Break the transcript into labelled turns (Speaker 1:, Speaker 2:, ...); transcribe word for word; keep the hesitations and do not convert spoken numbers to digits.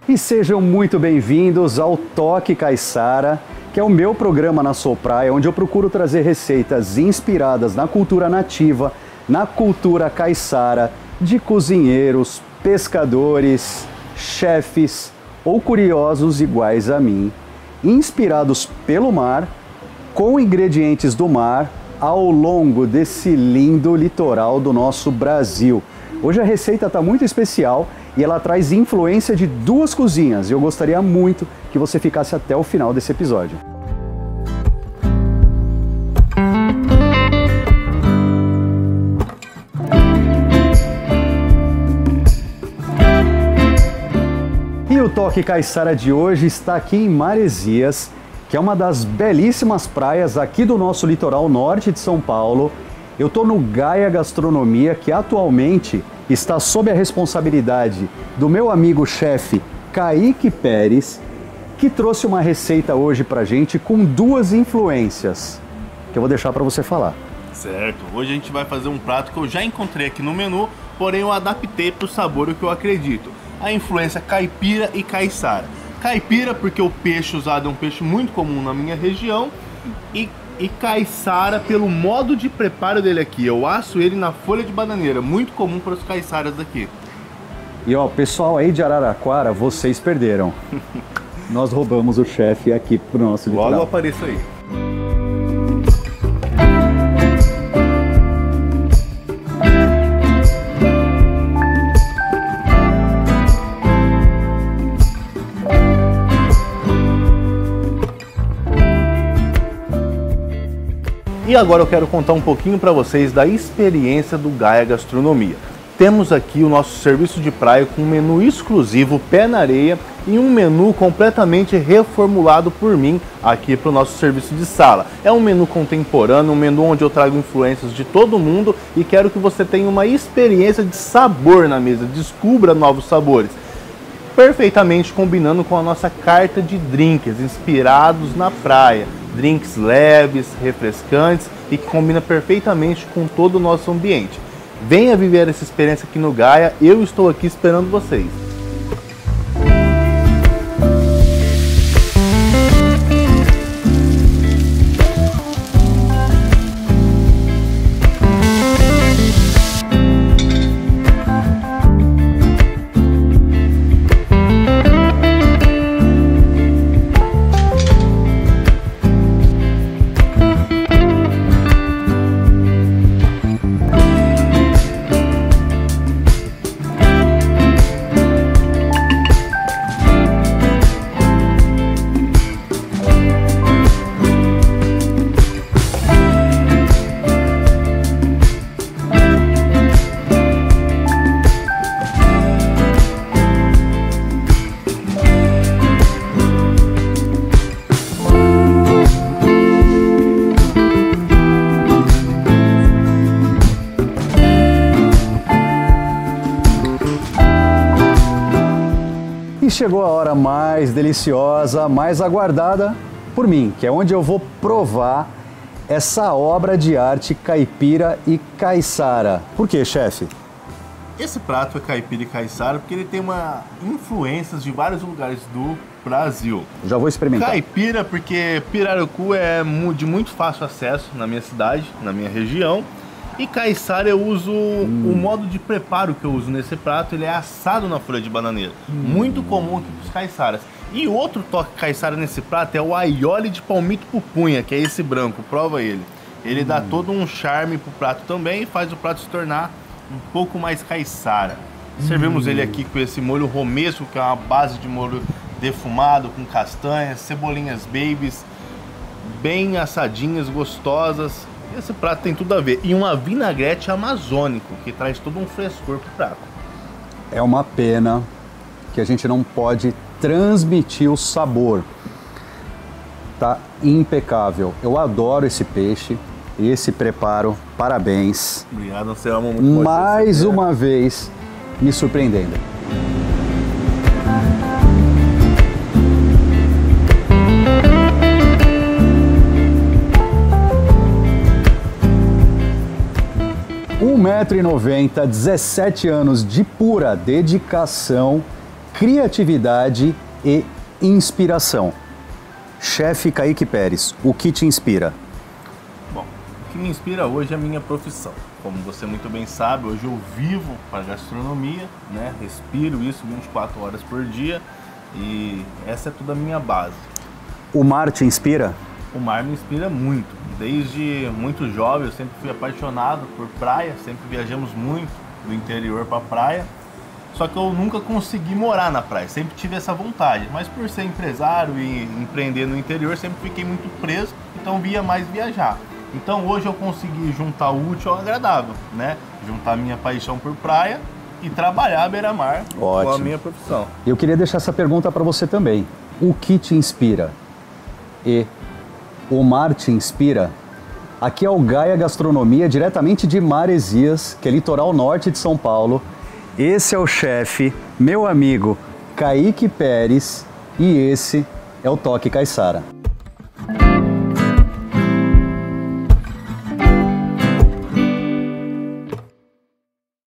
Speaker 1: E sejam muito bem-vindos ao Toque Caiçara, que é o meu programa na Sou Praia, onde eu procuro trazer receitas inspiradas na cultura nativa, na cultura caiçara, de cozinheiros, pescadores, chefes ou curiosos iguais a mim, inspirados pelo mar, com ingredientes do mar, ao longo desse lindo litoral do nosso Brasil. Hoje a receita está muito especial e ela traz influência de duas cozinhas. E eu gostaria muito que você ficasse até o final desse episódio. E o Toque Caiçara de hoje está aqui em Maresias, que é uma das belíssimas praias aqui do nosso litoral norte de São Paulo. Eu estou no Gaia Gastronomia, que atualmente está sob a responsabilidade do meu amigo chefe Kaique Pérez, que trouxe uma receita hoje pra gente com duas influências, que eu vou deixar para você falar.
Speaker 2: Certo, hoje a gente vai fazer um prato que eu já encontrei aqui no menu, porém eu adaptei para o sabor, o que eu acredito. A influência caipira e caiçara. Caipira porque o peixe usado é um peixe muito comum na minha região, e E caiçara pelo modo de preparo dele aqui. Eu asso ele na folha de bananeira, muito comum para os caiçaras daqui.
Speaker 1: E ó, pessoal aí de Araraquara, vocês perderam. Nós roubamos o chefe aqui pro nosso litoral.
Speaker 2: Logo apareço aí. E agora eu quero contar um pouquinho para vocês da experiência do Gaia Gastronomia. Temos aqui o nosso serviço de praia com um menu exclusivo, pé na areia, e um menu completamente reformulado por mim aqui para o nosso serviço de sala. É um menu contemporâneo, um menu onde eu trago influências de todo mundo e quero que você tenha uma experiência de sabor na mesa, descubra novos sabores. Perfeitamente combinando com a nossa carta de drinks inspirados na praia. Drinks leves, refrescantes e que combina perfeitamente com todo o nosso ambiente. Venha viver essa experiência aqui no Gaia, eu estou aqui esperando vocês.
Speaker 1: E chegou a hora mais deliciosa, mais aguardada por mim, que é onde eu vou provar essa obra de arte caipira e caiçara. Por quê, chefe?
Speaker 2: Esse prato é caipira e caiçara porque ele tem uma influências de vários lugares do Brasil.
Speaker 1: Já vou experimentar.
Speaker 2: Caipira porque pirarucu é de muito fácil acesso na minha cidade, na minha região. E caiçara eu uso, hum. o modo de preparo que eu uso nesse prato, ele é assado na folha de bananeira. Hum. Muito comum aqui para os caiçaras. E outro toque caiçara nesse prato é o aioli de palmito pupunha, que é esse branco, prova ele. Ele hum. dá todo um charme pro prato também e faz o prato se tornar um pouco mais caiçara. Hum. Servimos ele aqui com esse molho romesco, que é uma base de molho defumado, com castanhas, cebolinhas babies, bem assadinhas, gostosas. Esse prato tem tudo a ver. E um vinagrete amazônico, que traz todo um frescor pro prato.
Speaker 1: É uma pena que a gente não pode transmitir o sabor. Tá impecável. Eu adoro esse peixe, esse preparo. Parabéns.
Speaker 2: Obrigado, você ama muito.
Speaker 1: Mais uma vez me surpreendendo. um metro e noventa, dezessete anos de pura dedicação criatividade e inspiração. Chefe Kaique Pérez, o que te inspira?
Speaker 2: Bom, o que me inspira hoje é a minha profissão. Como você muito bem sabe, hoje eu vivo para gastronomia, né? Respiro isso vinte e quatro horas por dia e essa é toda a minha base.
Speaker 1: O mar te inspira?
Speaker 2: O mar me inspira muito. Desde muito jovem eu sempre fui apaixonado por praia, sempre viajamos muito do interior para a praia. Só que eu nunca consegui morar na praia, sempre tive essa vontade. Mas por ser empresário e empreender no interior, sempre fiquei muito preso, então via mais viajar. Então hoje eu consegui juntar o útil ao agradável, né? Juntar a minha paixão por praia e trabalhar à beira-mar com a minha profissão.
Speaker 1: Eu queria deixar essa pergunta para você também. O que te inspira? E o mar te inspira? Aqui é o Gaia Gastronomia, diretamente de Maresias, que é litoral norte de São Paulo. Esse é o chefe, meu amigo Kaique Pérez, e esse é o Toque Caiçara.